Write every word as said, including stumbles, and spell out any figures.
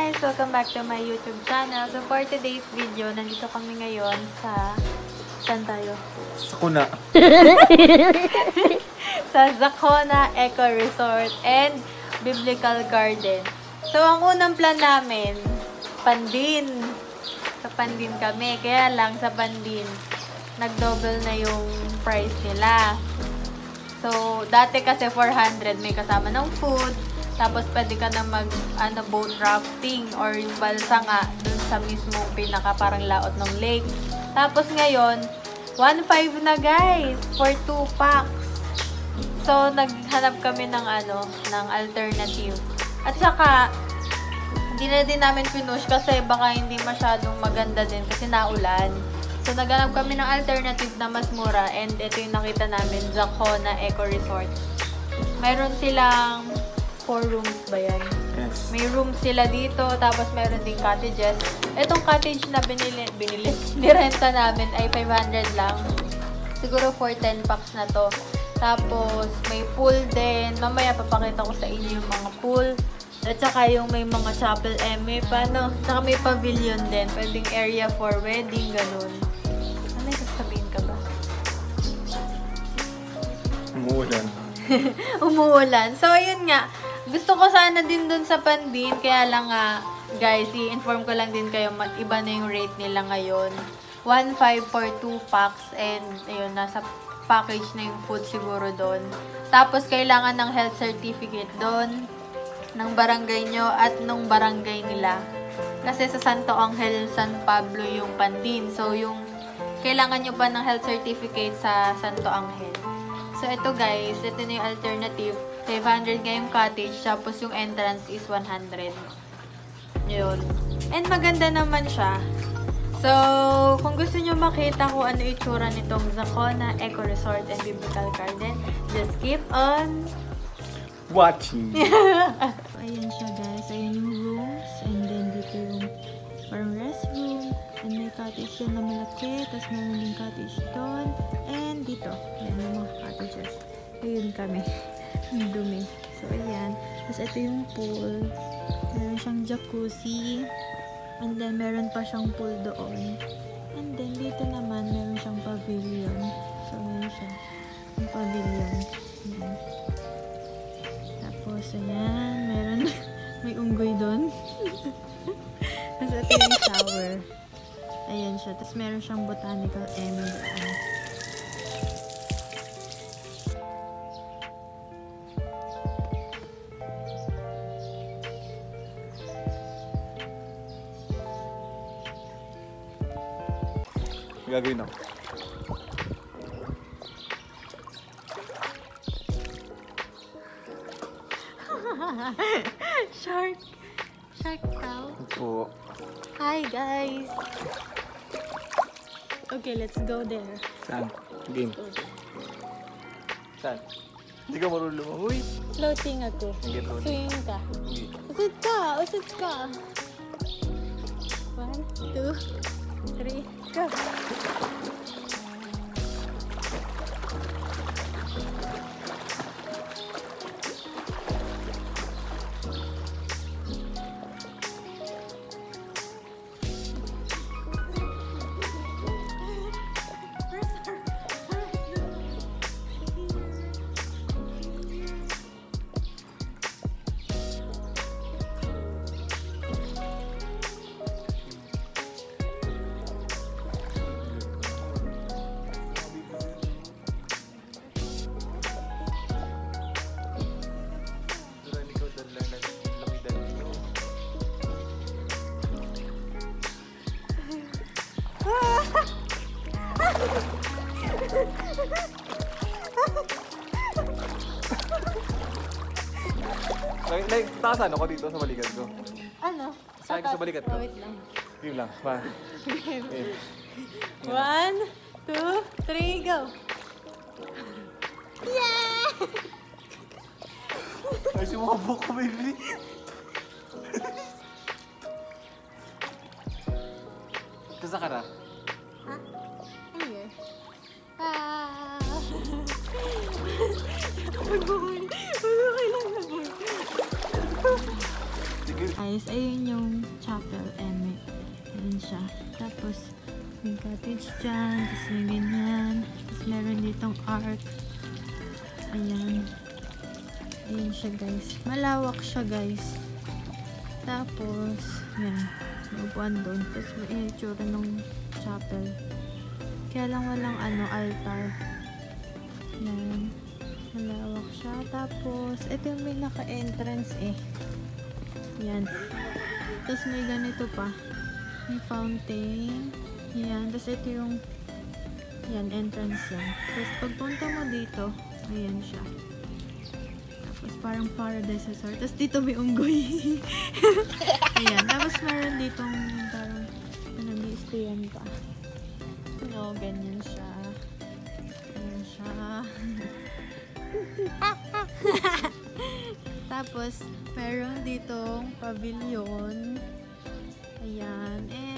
guys! Welcome back to my YouTube channel. So for today's video, nandito kami ngayon sa... Saan tayo? Sakuna. Sa Zakona Eco Resort and Biblical Garden. So ang unang plan namin, Pandin. Sa Pandin kami. Kaya lang sa Pandin, nag-double na yung price nila. So dati kasi four hundred may kasama ng food. Tapos, pwede ka na mag, ano, boat rafting or yung balsa nga dun sa mismong pinaka parang laot ng lake. Tapos, ngayon, one five na guys for two packs. So, naghanap kami ng ano, ng alternative. At saka, hindi na din namin pinush kasi baka hindi masyadong maganda din kasi naulan. So, naghanap kami ng alternative na mas mura and ito yung nakita namin, Zakona Eco Resort. Mayroon silang four rooms ba yan? Yes. May rooms sila dito, tapos meron ding cottages. Itong cottage na binili, binili, nirenta namin ay five hundred lang. Siguro for ten packs na to. Tapos, may pool din. Mamaya papakita ko sa inyo yung mga pool. At saka yung may mga chapel eh, may paano? Saka may pavilion din. Pwedeng area for wedding, ganun. Ano yung sasabihin ka ba? Umuulan. Umuulan. So, ayun nga. Gusto ko sana din dun sa Pandin, kaya lang nga, guys, i-inform ko lang din kayo, iba na yung rate nila ngayon. one five for two packs, and, ayun, nasa package na yung food siguro doon. Tapos, kailangan ng health certificate doon, ng barangay nyo, at nung barangay nila. Kasi sa Santo Angel, San Pablo yung Pandin. So, yung, kailangan nyo pa ng health certificate sa Santo Angel. So, ito guys, ito na yung alternative. five hundred nga yung cottage, tapos yung entrance is one hundred. Yun. And maganda naman siya. So, kung gusto nyo makita kung ano itsura nitong Zakona Eco Resort and Biblical Garden, just keep on watching. Ayan siya guys. Ayan yung rooms. And then dito yung parang restroom. And may cottage doon na malaki. Tapos meron din cottage doon. And dito. Ayan yung mga cottages. Ayun kami. Ang dumi. So, ayan. Tapos, ito yung pool. Meron siyang jacuzzi. And then, meron pa siyang pool doon. And then, dito naman, meron siyang pavilion. So, ayan siya. Yung pavilion. Ayan. Tapos, ayan. Meron, may unggoy doon. Tapos, ito yung shower. Ayan siya. Tapos, meron siyang botanical area doon. Gagawin ako. Shark. Shark cow. Po. Hi guys. Okay, let's go there. Saan? Game. Saan? Hindi ka marunong. Uy! Floating ako. Sige, floating. Swing ka. Sige. Usod ka! Usod ka! One, two, three, go! Like, like, takasan ako dito sa balikat ko. Ano? Saan ka sa balikat ko? Wait lang. Game lang. One. Okay. One, two, three, go! Yeah! Ay, sumabok ko, baby. Kasa ka na? Ha? Here. Ah! Okay lang naman. guys, ayun yung chapel, eme. Ayun siya. Tapos, may cottage dyan. Tapos may ganyan. Tapos meron ditong ark. Ayan. Ayun siya guys. Malawak siya guys. Tapos, yan. May upuan doon. Tapos may itsura ng chapel. Kaya lang walang ano, altar. Yan. Malawak siya. Tapos, ito yung may naka-entrance eh. Yan. Tapos may ganito pa. May fountain. Yan. Tapos ito yung yan, entrance yan. Tapos pagpunta mo dito, ayan siya. Tapos parang paradise resort. Tapos dito may unggoy. Ayan. Tapos meron ditong parang nag-i-stayan pa. No, ganyan siya. Ayan siya. Tapos, meron ditong pavilion. Ayan. And